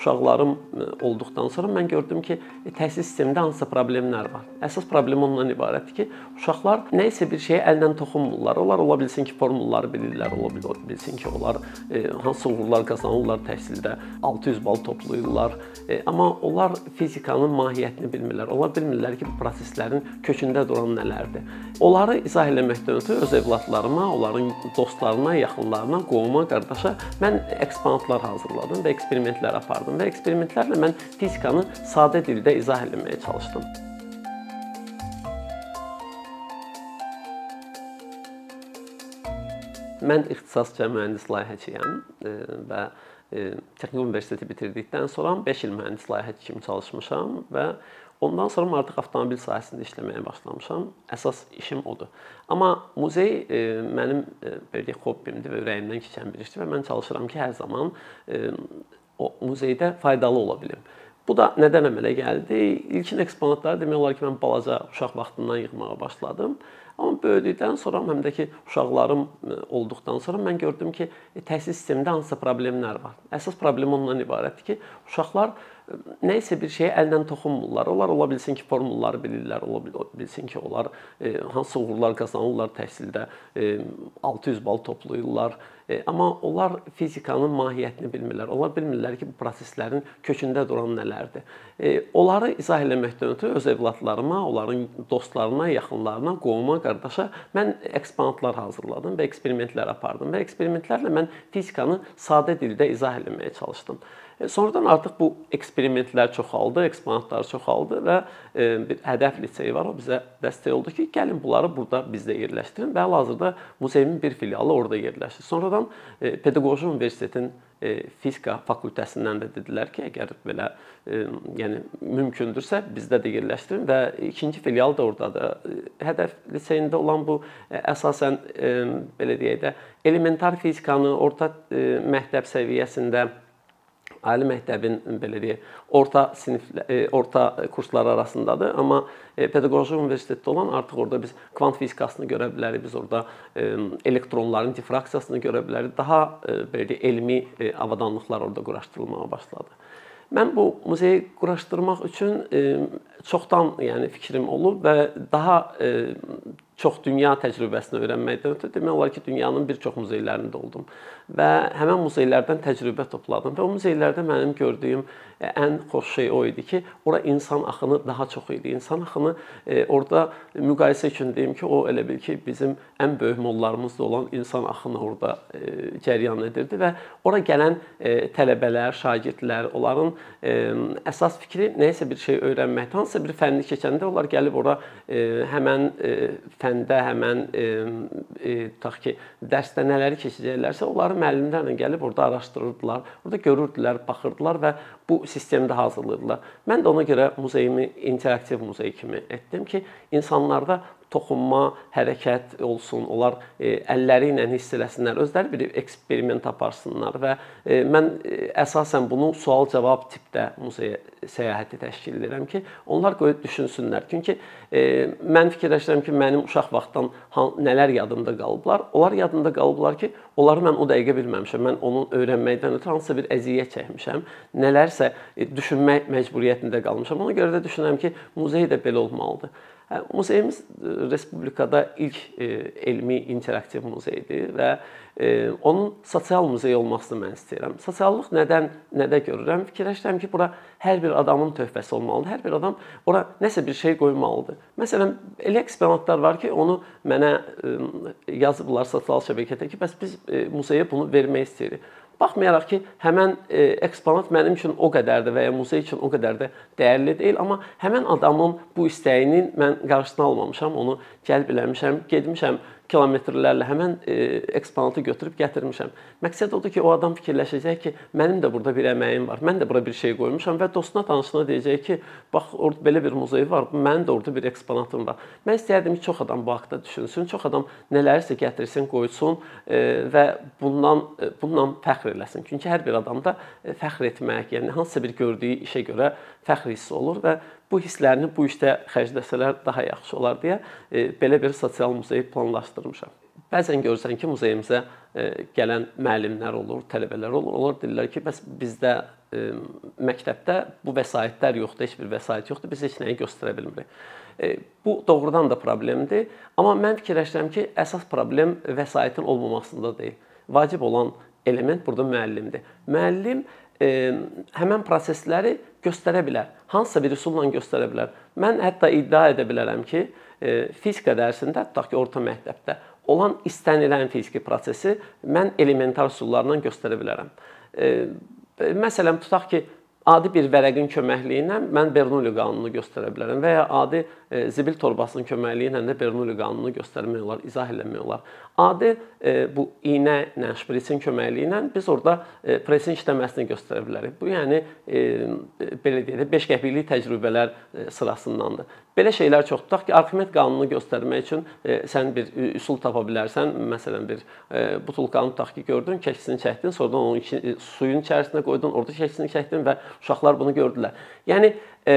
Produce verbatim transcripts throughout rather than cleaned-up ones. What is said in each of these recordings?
uşaqlarım olduqdan sonra mən gördüm ki, təhsil sistemində hansısa problemlər var. Əsas problem ondan ibarətdir ki, uşaqlar nə isə bir şeyə əllə toxunmurlar. Onlar ola bilsin ki, formulları bilirlər, ola bilsin ki, onlar hansı uğurlar qazanırlar təhsildə, altı yüz bal toplayırlar. Amma onlar fizikanın mahiyyətini bilmirlər. Onlar bilmirlər ki, bu proseslərin kökündə duran nələrdir. Onları izah eləməkdən ötürü öz övladlarıma, onların dostlarına, yaxınlarına, qohuma, qardaşa mən eksponatlar hazırladım və eksperimentlər apardım və eksperimentlərlə mən fizikanı sadə dildə izah eləməyə çalışdım. Mən ixtisasca mühəndis layihəçiyəm və Texniki Universiteti bitirdikdən sonra beş il mühəndis layihəçi kimi çalışmışam və ondan sonra artıq avtomobil sahəsində işləməyə başlamışam. Əsas işim odur. Amma muzey mənim belə hobbimdir və ürəyimdən keçən bir işdir və mən çalışıram ki, hər zaman o muzeydə faydalı ola bilim. Bu da nədən əmələ gəldi? İlkin eksponatları demək olar ki, mən balaca uşaq vaxtından yığmağa başladım. Amma böyüdükdən sonra, həm də ki, uşaqlarım olduqdan sonra mən gördüm ki, təhsil sistemində hansısa problemlər var. Əsas problem ondan ibarətdir ki, uşaqlar nə isə bir şeyə əllə toxunmurlar. Onlar ola bilsin ki, formulları bilirlər, ola bilsin ki, onlar hansı uğurlar qazanırlar təhsildə, altı yüz bal toplayırlar. Amma onlar fizikanın mahiyyətini bilmirlər. Onlar bilmirlər ki, bu proseslərin kökündə duran nələrdir. Onları izah eləməkdən ötürü öz övladlarıma, onların dostlarına, yaxınlarına, qohuma, qardaşa mən eksponatlar hazırladım və eksperimentlər apardım. Və eksperimentlərlə mən fizikanı sadə dildə izah eləməyə çalışdım. Sonradan artıq bu eksperimentlər çoxaldı, eksponatlar çoxaldı və bir hədəf liseyi var, o bizə dəstək oldu ki, gəlin bunları burada bizdə yerləşdirin və hal-hazırda muzeyimin bir filialı orada yerləşdir. Sonradan Pedaqoji Universitetin fizika fakültəsindən də dedilər ki, əgər belə yəni mümkündürsə bizdə də yerləşdirin və ikinci filial da oradadır. Hədəf liseyində olan bu əsasən belə deyək də elementar fizikanı orta məktəb səviyyəsində ali məktəbin belə deyək, orta sinif, orta kurslar arasındadır. Amma Pedaqoji Universitetdə olan artıq orada biz kvant fizikasını görə bilərik, biz orada elektronların difraksiyasını görə bilərik. Daha belə deyək, elmi avadanlıqlar orada quraşdırılmağa başladı. Mən bu muzeyi quraşdırmaq üçün çoxdan yəni fikrim olub və daha çox dünya təcrübəsini öyrənməkdən ötürü demək olar ki, dünyanın bir çox muzeylərində oldum və həmən muzeylərdən təcrübə topladım və o muzeylərdə mənim gördüyüm ən xoş şey o idi ki, ora insan axını daha çox idi. İnsan axını orada müqayisə üçün deyim ki, o elə bil ki, bizim ən böyük mollarımızda olan insan axını orada cəryan edirdi və ora gələn tələbələr, şagirdlər, onların əsas fikri nəyisə bir şey öyrənməkdə, hansısa bir fənni keçəndə onlar gəlib ora həmən fəndə, həmən tutaq ki, dərsdə nələri keçəcəklərsə, onları müəllimlərlə gəlib orada araşdırırdılar, orada görürdülər, baxırdılar və bu sistemdə hazırlayırdılar. Mən də ona görə muzeyimi interaktiv muzey kimi etdim ki, insanlarda toxunma, hərəkət olsun, onlar əlləri ilə hiss eləsinlər, özləri bir eksperiment aparsınlar və mən əsasən bunu sual-cavab tipdə muzey səyahəti təşkil edirəm ki, onlar qoyub düşünsünlər. Çünki mən fikirləşirəm ki, mənim uşaq vaxtdan nələr yadımda qalıblar, onlar yadımda qalıblar ki, onları mən o dəqiqə bilməmişəm, mən onun öyrənməkdən ötürü hansısa bir əziyyət çəkmişəm, nələrsə düşünmək məcburiyyətində qalmışam. Ona görə də düşünürəm ki, muzey də belə olmalıdır. Muzeyimiz Respublikada ilk elmi interaktiv muzeydir və onun sosial muzey olmasını mən istəyirəm. Sosiallıq nədən, nədə görürəm? Fikirləşirəm ki, bura hər bir adamın töhfəsi olmalıdır. Hər bir adam ora nəsə bir şey qoymalıdır. Məsələn, elə eksponatlar var ki, onu mənə yazıblar sosial şəbəkədə ki, bəs biz muzeyə bunu vermək istəyirik. Baxmayaraq ki, həmən eksponat mənim üçün o qədərdir və ya muzey üçün o qədər də dəyərli deyil, amma həmən adamın bu istəyinin mən qarşısını almamışam, onu cəlb eləmişəm, getmişəm kilometrlərlə həmən eksponatı götürüb gətirmişəm. Məqsəd odur ki, o adam fikirləşəcək ki, mənim də burada bir əməyim var, mən də bura bir şey qoymuşam və dostuna, tanışına deyəcək ki, bax, orada belə bir muzey var, mənim də orada bir eksponatım var. Mən istəyərdim ki, çox adam bu haqda düşünsün, çox adam nələrisə gətirsin, qoysun və bundan, bundan fəxr eləsin. Çünki hər bir adamda fəxr etmək, yəni hansısa bir gördüyü işə görə fəxr hissi olur və bu hisslərini bu işdə xərcləsələr daha yaxşı olar deyə belə bir sosial muzey planlaşdırmışam. Bəzən görürsən ki, muzeyimizə gələn müəllimlər olur, tələbələr olur. Onlar deyirlər ki, bəs bizdə məktəbdə bu vəsaitlər yoxdur, heç bir vəsait yoxdur, biz heç nəyi göstərə bilmirik. Bu doğrudan da problemdir, amma mən fikirləşirəm ki, əsas problem vəsaitin olmamasında deyil. Vacib olan element burada müəllimdir. Müəllim həmən prosesləri göstərə bilər, hansısa bir üsulla göstərə bilər. Mən hətta iddia edə bilərəm ki, fizika dərsində, tutaq ki, orta məktəbdə olan istənilən fiziki prosesi mən elementar üsullarla göstərə bilərəm. Məsələn, tutaq ki, adi bir vərəqin köməkliyi ilə mən Bernoulli qanununu göstərə bilərəm və ya adi zibil torbasının köməkliyi ilə də Bernoulli qanununu göstərmək olar, izah eləmək olar. Adi bu iynə ilə, şprisin köməkliyi ilə biz orada presin işləməsini göstərə bilərik. Bu, yəni, belə deyək də, beş qəpiklik təcrübələr sırasındandır. Belə şeylər çoxdur. Tutaq ki, Arximed qanununu göstərmək üçün sən bir üsul tapa bilərsən. Məsələn, bir butulkanı tutaq ki, gördün, keçisini çəkdin, sonradan onu suyun içərisində qoydun, orada keçisini çəkdin və uşaqlar bunu gördülər. Yəni,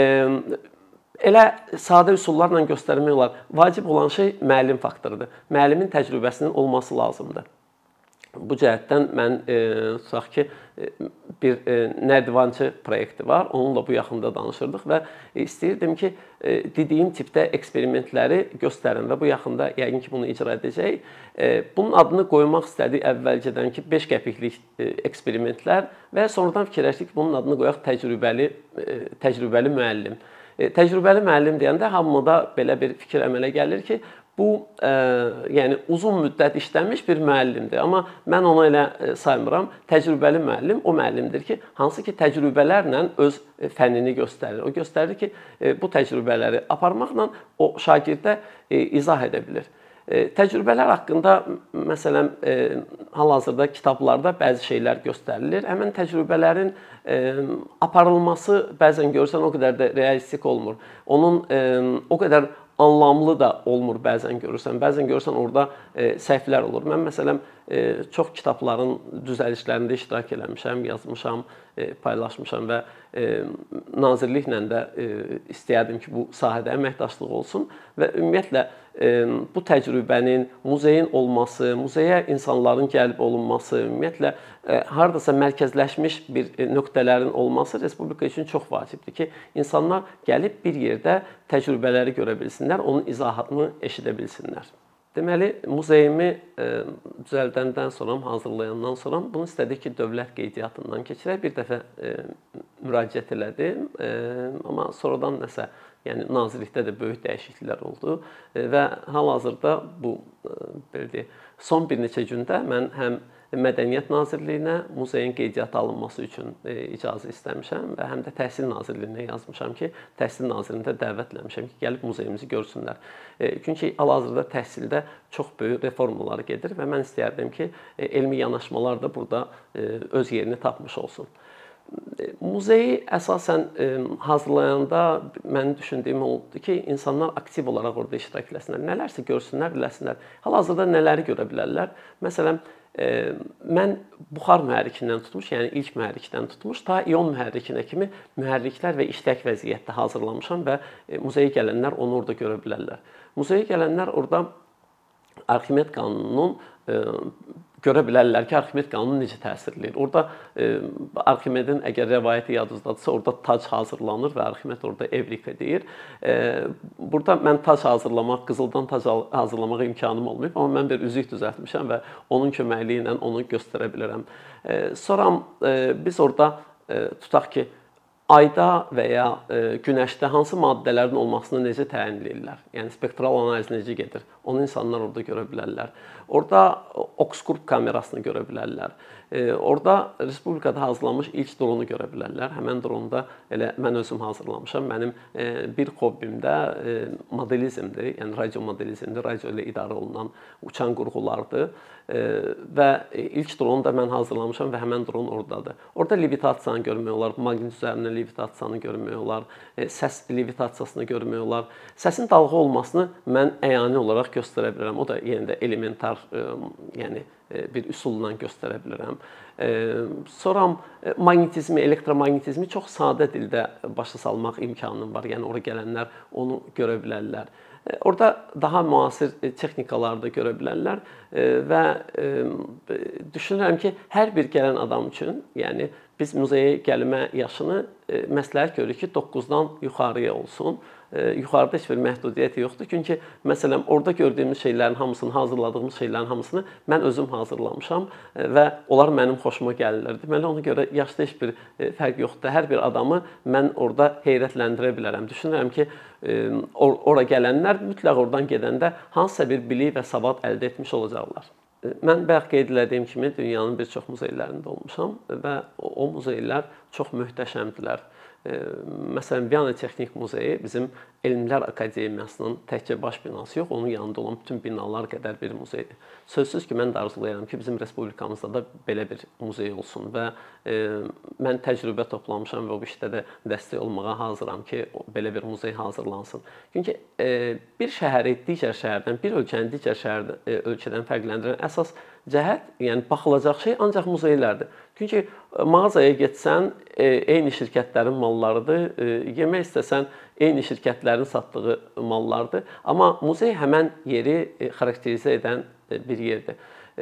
elə sadə üsullarla göstərmək olar. Vacib olan şey müəllim faktorudur. Müəllimin təcrübəsinin olması lazımdır. Bu cəhətdən mən, tutaq ki, bir nərdivançı proyekti var. Onunla bu yaxında danışırdıq və istəyirdim ki, dediyim tipdə eksperimentləri göstərin və bu yaxında yəqin ki, bunu icra edəcək. Bunun adını qoymaq istədik əvvəlcədən ki, beş qəpiklik eksperimentlər və sonradan fikirləşdik ki, bunun adını qoyaq təcrübəli, təcrübəli müəllim. Təcrübəli müəllim deyəndə hamıda belə bir fikir əmələ gəlir ki, bu, yəni uzun müddət işləmiş bir müəllimdir. Amma mən onu elə saymıram. Təcrübəli müəllim o müəllimdir ki, hansı ki təcrübələrlə öz fənnini göstərir. O göstərir ki, bu təcrübələri aparmaqla o şagirdə izah edə bilir. Təcrübələr haqqında, məsələn, hal-hazırda kitablarda bəzi şeylər göstərilir. Həmən təcrübələrin aparılması bəzən görürsən o qədər də realistik olmur. Onun o qədər anlamlı da olmur bəzən görürsən. Bəzən görürsən orada səhvlər olur. Mən məsələn çox kitabların düzəlişlərində iştirak eləmişəm, yazmışam, paylaşmışam və nazirliklə də istəyərdim ki, bu sahədə əməkdaşlıq olsun və ümumiyyətlə bu təcrübənin, muzeyin olması, muzeyə insanların gəlib olunması, ümumiyyətlə hardasa mərkəzləşmiş bir nöqtələrin olması respublika üçün çox vacibdir ki, insanlar gəlib bir yerdə təcrübələri görə bilsinlər, onun izahatını eşidə bilsinlər. Deməli, muzeyimi düzəldəndən sonra, hazırlayandan sonra bunu istədik ki, dövlət qeydiyyatından keçirək. Bir dəfə müraciət elədim, amma sonradan nəsə, yəni nazirlikdə də böyük dəyişikliklər oldu və hal-hazırda bu, belə deyək, son bir neçə gündə mən həm Mədəniyyət Nazirliyinə muzeyin qeydiyyata alınması üçün icazə istəmişəm və həm də Təhsil Nazirliyinə yazmışam ki, Təhsil Nazirliyində dəvət eləmişəm ki, gəlib muzeyimizi görsünlər. Çünki hal-hazırda təhsildə çox böyük reformalar gedir və mən istəyərdim ki, elmi yanaşmalar da burada öz yerini tapmış olsun. Muzeyi əsasən hazırlayanda mənim düşündüyüm oldu ki, insanlar aktiv olaraq orada iştirak eləsinlər, nələrsə görsünlər, biləsinlər. Hal-hazırda nələri görə bilərlər? Məsələn, mən buxar mühərrikindən tutmuş, yəni ilk mühərrikdən tutmuş, ta ion mühərrikinə kimi mühərriklər və işlək vəziyyətdə hazırlamışam və muzeyə gələnlər onu orada görə bilərlər. Muzeyə gələnlər orada Arximed qanununun görə bilərlər ki, Arximed qanunu necə təsir edir. Orada Arximedin əgər rəvayəti yadınızdadırsa, orada tac hazırlanır və Arximed orada Evrika deyir. Burada mən tac hazırlamaq, qızıldan tac hazırlamaq imkanım olmayıb, amma mən bir üzük düzəltmişəm və onun köməkliyi ilə onu göstərə bilərəm. Sonra biz orada tutaq ki, ayda və ya günəşdə hansı maddələrin olmasını necə təyin edirlər? Yəni spektral analiz necə gedir? Onu insanlar orada görə bilərlər. Orada Oxskurp kamerasını görə bilərlər. Orada respublikada hazırlanmış ilk dronu görə bilərlər. Həmən dronda elə mən özüm hazırlamışam. Mənim bir hobbim də modelizmdir, yəni radio modelizmdir, radio ilə idarə olunan uçan qurğulardır. Və ilk dronu da mən hazırlamışam və həmən dron oradadır. Orada levitasiyanı görmək olar, maqnit üzərində levitasiyanı görmək olar, səs levitasiyasını görmək olar. Səsin dalğa olmasını mən əyani olaraq göstərə bilərəm. O da yenə də elementar, yəni bir üsulla göstərə bilərəm. Sonra maqnetizmi, elektromaqnetizmi çox sadə dildə başa salmaq imkanım var. Yəni ora gələnlər onu görə bilərlər. Orada daha müasir texnikaları da görə bilərlər və düşünürəm ki, hər bir gələn adam üçün, yəni biz muzeyə gəlmə yaşını məsləhət görürük ki, doqquzdan yuxarıya olsun. Yuxarıda heç bir məhdudiyyət yoxdur. Çünki, məsələn, orada gördüyümüz şeylərin hamısını, hazırladığımız şeylərin hamısını mən özüm hazırlamışam və onlar mənim xoşuma gəlirlər. Deməli, ona görə yaşda heç bir fərq yoxdur. Hər bir adamı mən orada heyrətləndirə bilərəm. Düşünürəm ki, ora gələnlər mütləq oradan gedəndə hansısa bir bilik və savad əldə etmiş olacaqlar. Mən bayaq qeyd etdiyim kimi dünyanın bir çox muzeylərində olmuşam və o muzeylər çox möhtəşəmdirlər. Məsələn, Viyana Texnik Muzeyi bizim Elmlər Akademiyasının təkcə baş binası yox, onun yanında olan bütün binalar qədər bir muzeydir. Sözsüz ki, mən də arzulayıram ki, bizim respublikamızda da belə bir muzey olsun və e, mən təcrübə toplamışam və bu işdə də dəstək olmağa hazıram ki, belə bir muzey hazırlansın. Çünki e, bir şəhəri digər şəhərdən, bir ölkəni digər şəhərdən, e, ölkədən fərqləndirən əsas cəhət, yəni baxılacaq şey ancaq muzeylərdir. Çünki mağazaya getsən, eyni şirkətlərin mallarıdır, yemək istəsən, eyni şirkətlərin satdığı mallardır. Amma muzey həmən yeri xarakterizə edən bir yerdir.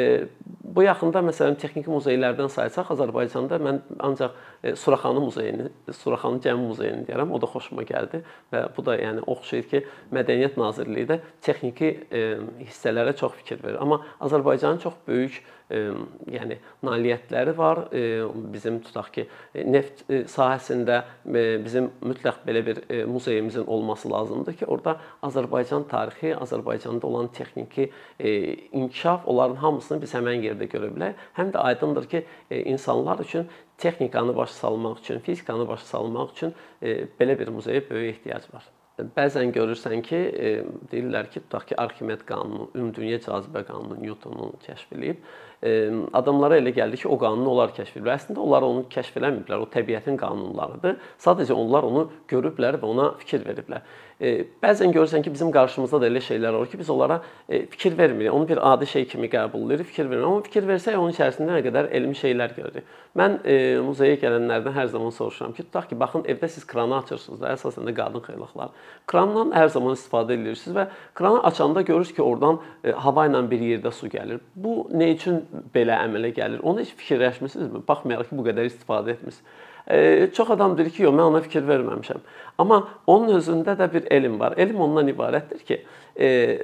Bu yaxında, məsələn, texniki muzeylərdən saysaq, Azərbaycanda mən ancaq Suraxanı muzeyini, Suraxanı Gəmi muzeyini deyərəm, o da xoşuma gəldi və bu da yəni oxşayır ki, Mədəniyyət Nazirliyi də texniki hissələrə çox fikir verir. Amma Azərbaycanın çox böyük yəni nailiyyətləri var. Bizim tutaq ki, neft sahəsində bizim mütləq belə bir muzeyimizin olması lazımdır ki, orada Azərbaycan tarixi, Azərbaycanda olan texniki inkişaf, onların hamısını biz həmən yerdə görə bilək. Həm də aydındır ki, insanlar üçün texnikanı başa salmaq üçün, fizikanı başa salmaq üçün belə bir muzeyə böyük ehtiyac var. Bəzən görürsən ki, deyirlər ki, tutaq ki, Arximed qanunu, ümumdünya cazibə qanunu Newtonun kəşf edib. Adamlara elə gəldi ki, o qanunu onlar kəşf ediblər. Əslində, onlar onu kəşf eləməyiblər, o təbiətin qanunlarıdır. Sadəcə onlar onu görüblər və ona fikir veriblər. Bəzən görürsən ki, bizim qarşımızda da elə şeylər olur ki, biz onlara fikir vermirik. Onu bir adi şey kimi qəbul edirik, fikir vermirik. Amma fikir versək, onun içərisində nə qədər elmi şeylər görürük. Mən muzeyə gələnlərdən hər zaman soruşuram ki, tutaq ki, baxın, evdə siz kranı açırsınız da, əsasən də qadın xeylaxlar. Krandan hər zaman istifadə edirsiniz və kranı açanda görürsünüz ki, oradan hava ilə bir yerdə su gəlir. Bu nə üçün belə əmələ gəlir? Onu heç fikirləşmirsinizmi? Baxmayaraq ki, bu qədər istifadə etmişsiniz. Çox adam deyir ki, yox, mən ona fikir verməmişəm. Amma onun özündə də bir elm var. Elm ondan ibarətdir ki, e,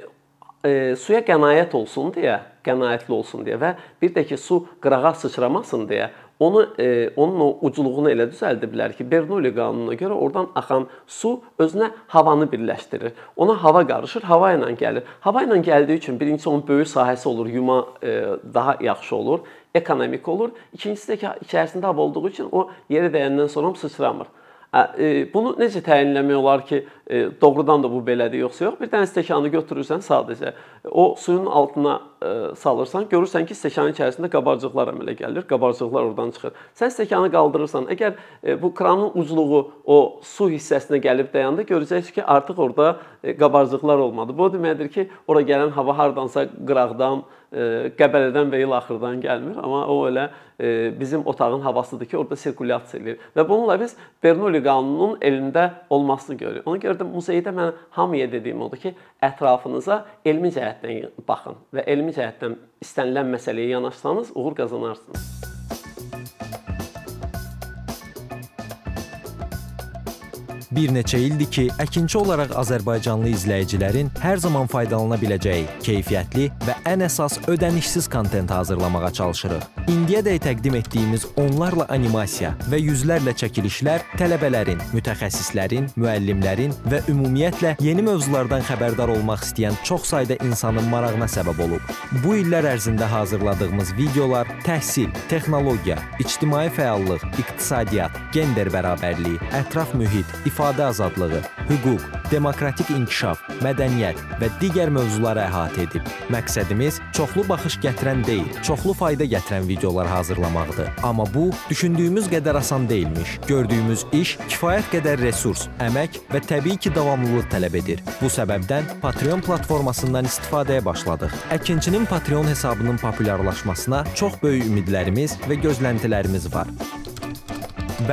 e, suya qənaət olsun deyə, qənaətli olsun deyə və bir də ki, su qırağa sıçramasın deyə onu, e, onun o ucluğunu elə düzəldiblər ki, Bernoulli qanununa görə oradan axan su özünə havanı birləşdirir. Ona hava qarışır, hava ilə gəlir. Hava ilə gəldiyi üçün birincisi onun böyük sahəsi olur, yuma e, daha yaxşı olur, ekonomik olur. İkincisi də ki, içərisində hava olduğu üçün o yerə dəyəndən sonra sıçramır. Bunu necə təyinləmək olar ki, doğrudan da bu belədir, yoxsa yox? Bir dənə stəkanı götürürsən sadəcə, o suyun altına salırsan, görürsən ki, stəkanın içərisində qabarcıqlar əmələ gəlir, qabarcıqlar oradan çıxır. Sən stəkanı qaldırırsan, əgər bu kranın ucluğu o su hissəsinə gəlib dayandı, görəcəksiniz ki, artıq orada qabarcıqlar olmadı. Bu o deməkdir ki, ora gələn hava hardansa qıraqdan, Qəbələdən və ilaxırdan gəlmir, amma o elə bizim otağın havasıdır ki, orada sirkulyasiya edir. Və bununla biz Bernoulli qanununun elində olmasını görürük. Ona görə də muzeydə mən hamıya dediyim odur ki, ətrafınıza elmi cəhətdən baxın və elmi cəhətdən istənilən məsələyə yanaşsanız, uğur qazanarsınız. Bir neçə ildir ki, əkinçi olaraq Azərbaycanlı izləyicilərin hər zaman faydalana biləcəyi, keyfiyyətli və ən əsas ödənişsiz kontent hazırlamağa çalışırıq. İndiyədək təqdim etdiyimiz onlarla animasiya və yüzlərlə çəkilişlər tələbələrin, mütəxəssislərin, müəllimlərin və ümumiyyətlə yeni mövzulardan xəbərdar olmaq istəyən çox sayda insanın marağına səbəb olub. Bu illər ərzində hazırladığımız videolar təhsil, texnologiya, ictimai fəallıq, iqtisadiyyat, gender bərabərliyi, ətraf mühit, ifadə azadlığı, hüquq, demokratik inkişaf, mədəniyyət və digər mövzuları əhatə edib. Məqsədimiz çoxlu baxış gətirən deyil, çoxlu fayda gətirən videolar hazırlamaqdır. Amma bu, düşündüyümüz qədər asan deyilmiş. Gördüyümüz iş kifayət qədər resurs, əmək və təbii ki, davamlılıq tələb edir. Bu səbəbdən Patreon platformasından istifadəyə başladıq. Əkinçinin Patreon hesabının populyarlaşmasına çox böyük ümidlərimiz və gözləntilərimiz var.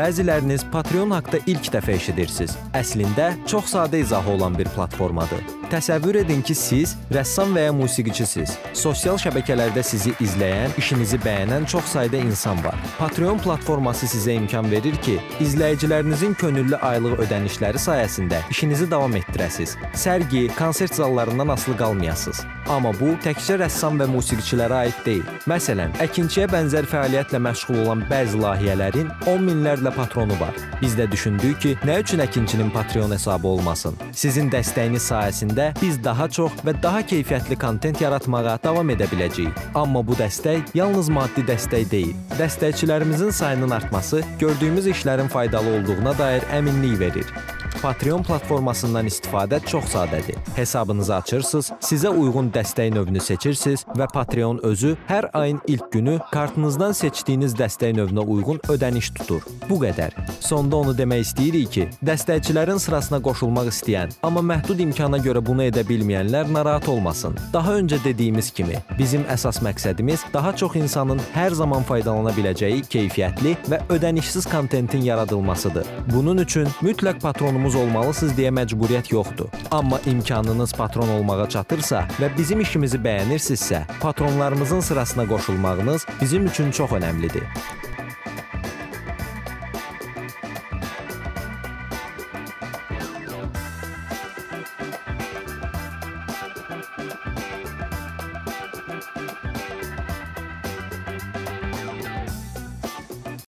Bəziləriniz Patreon haqda ilk dəfə eşidirsiniz. Əslində, çox sadə izahı olan bir platformadır. Təsəvvür edin ki, siz rəssam və ya musiqiçisiniz. Sosial şəbəkələrdə sizi izləyən, işinizi bəyənən çox sayda insan var. Patreon platforması sizə imkan verir ki, izləyicilərinizin könüllü aylıq ödənişləri sayəsində işinizi davam etdirəsiniz. Sərgi, konsert zallarından asılı qalmayasınız. Amma bu təkcə rəssam və musiqiçilərə aid deyil. Məsələn, əkinçiyə bənzər fəaliyyətlə məşğul olan bəzi layihələrin on minlərlə patronu var. Biz də düşündük ki, nə üçün əkinçinin Patreon hesabı olmasın? Sizin dəstəyiniz sayəsində biz daha çox və daha keyfiyyətli kontent yaratmağa davam edə biləcəyik. Amma bu dəstək yalnız maddi dəstək deyil. Dəstəkçilərimizin sayının artması gördüyümüz işlərin faydalı olduğuna dair əminlik verir. Patreon platformasından istifadə çox sadədir. Hesabınızı açırsınız, sizə uyğun dəstək növünü seçirsiniz və Patreon özü hər ayın ilk günü kartınızdan seçdiyiniz dəstək növünə uyğun ödəniş tutur. Bu qədər. Sonda onu demək istəyirik ki, dəstəkçilərin sırasına qoşulmaq istəyən, amma məhdud imkana görə bunu edə bilməyənlər narahat olmasın. Daha öncə dediyimiz kimi, bizim əsas məqsədimiz daha çox insanın hər zaman faydalana biləcəyi keyfiyyətli və ödənişsiz kontentin yaradılmasıdır. Bunun üçün mütləq patronumuz olmalısınız deyə məcburiyyət yoxdur. Amma imkanınız patron olmağa çatırsa və bizim işimizi bəyənirsinizsə, patronlarımızın sırasına qoşulmağınız bizim üçün çox önəmlidir.